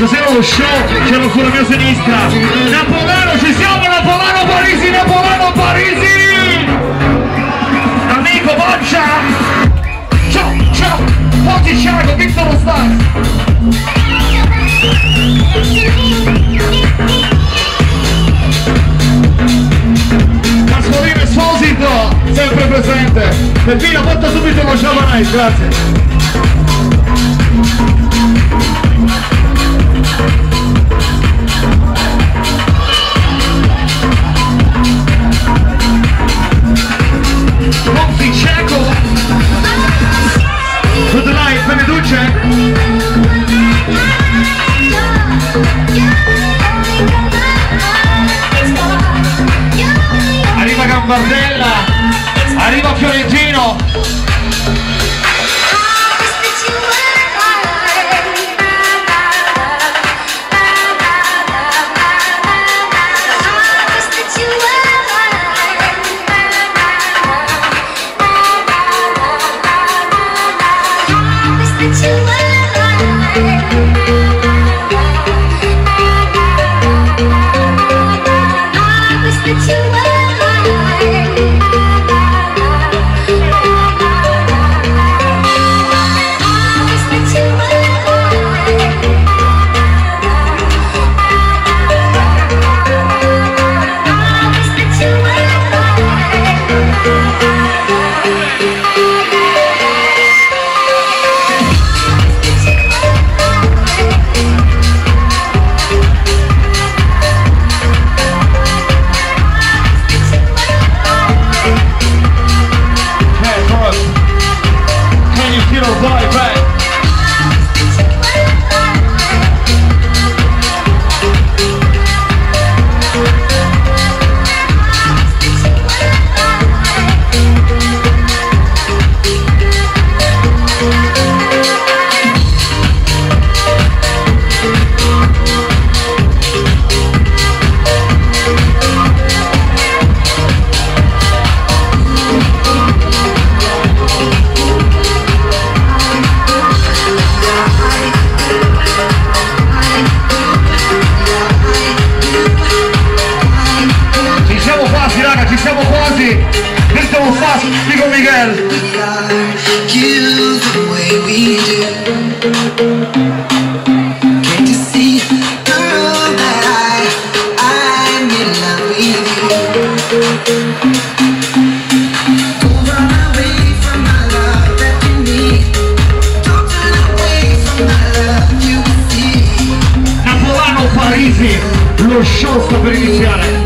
stasera lo show c'ero sulla mia sinistra. Napoleano, ci siamo, Napoleano Parisi, Napoleano Parisi! Amico Boccia! Ciao, ciao! Oggi Thiago, Victor Stars! Pasqualino Esposito, sempre presente! Peppino, porta subito lo show a night, grazie! Monty Checo Good night, Beneduce arriva Gambardella, arriva Fiorentino. Napoleano Parisi, lo show sta per iniziare.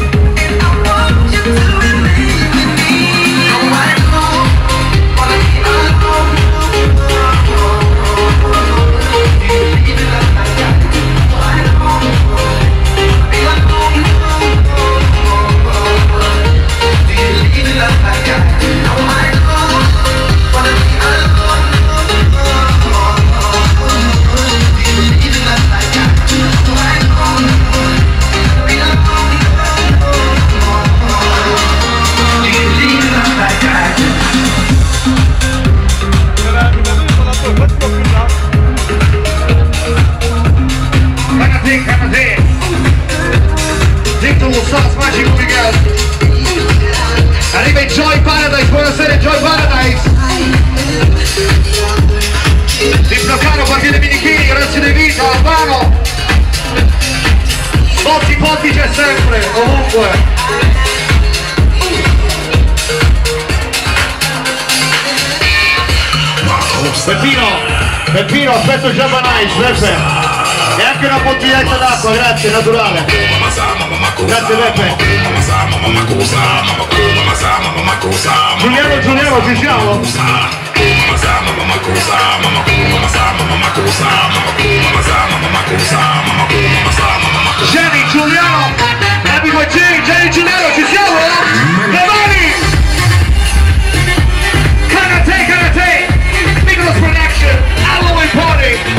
Arriva il Joy Paradise, buonasera Joy Paradise. Diplocano, partite Minichini, Orazio De Vita, Albano. Potti c'è sempre, ovunque. Peppino, aspetto Java Nice, Peppe. E anche una bottiglietta d'acqua, grazie, naturale. Grazie Peppe. Giuliano, ci siamo? Jenny, Giuliano, amico Jenny, Giuliano, ci siamo? Le mani! Karate, Nicholas Production, Halloween Party!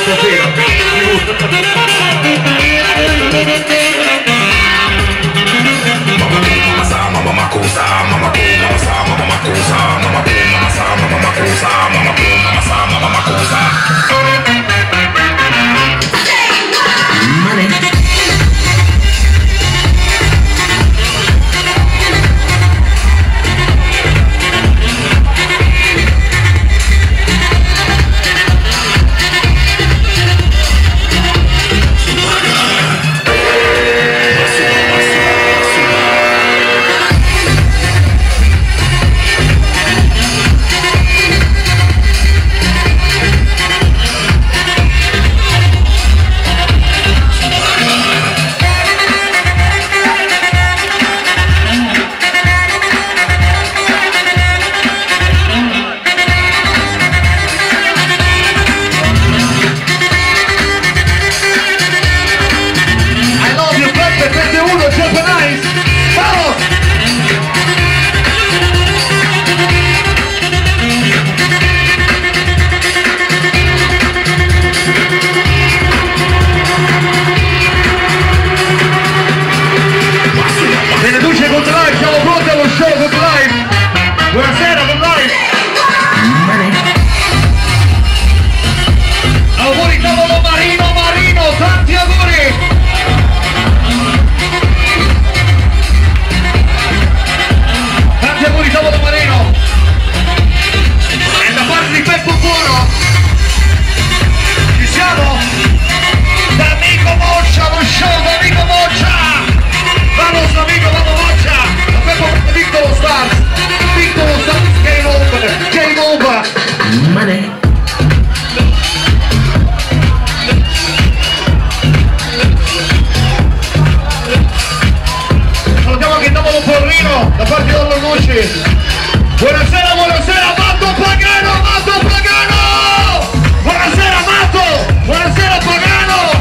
Buonasera, buonasera, Matto Pagano, Matto Pagano! Buonasera Matto, buonasera Pagano!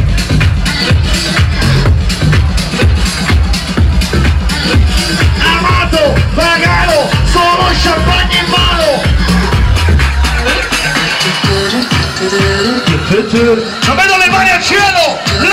Amato, Pagano, solo champagne in mano! Non vedo le mani al cielo!